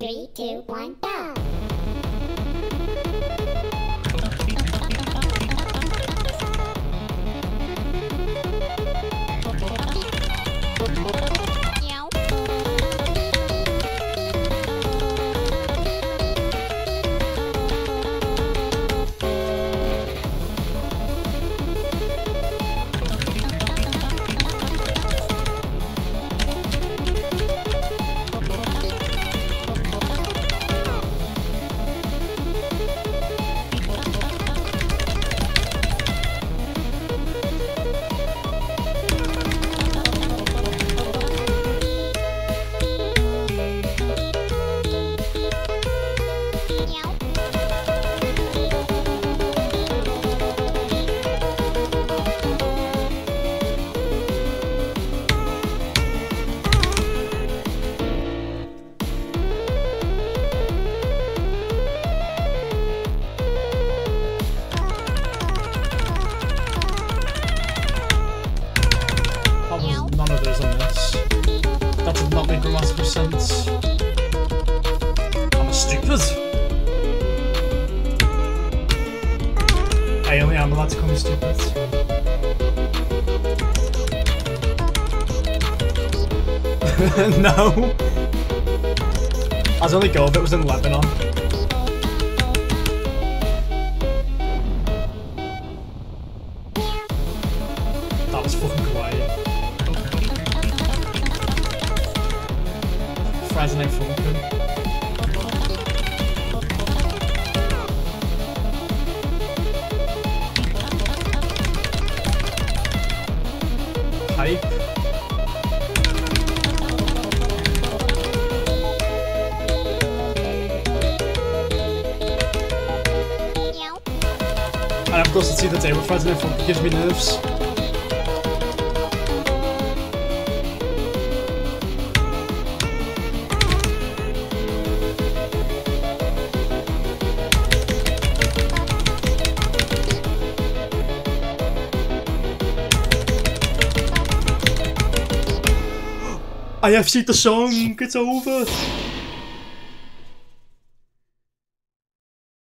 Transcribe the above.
3, 2, 1, go! Nyaw. None of those on this. That did not make grammatical sense. I'm stupid. I only am allowed to call me stupid. No. I was only go if it was in Lebanon. That was fucking quiet. Friday Night Funkin. Hype. And I've got to see the day with Friday Night Funkin gives me nerves. I FC'd the song, it's over!